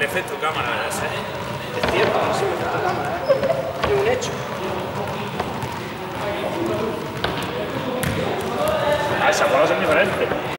el efecto cámara, ¿verdad? Es cierto, sí, el efecto cámara, es un hecho. Esa bola es diferente.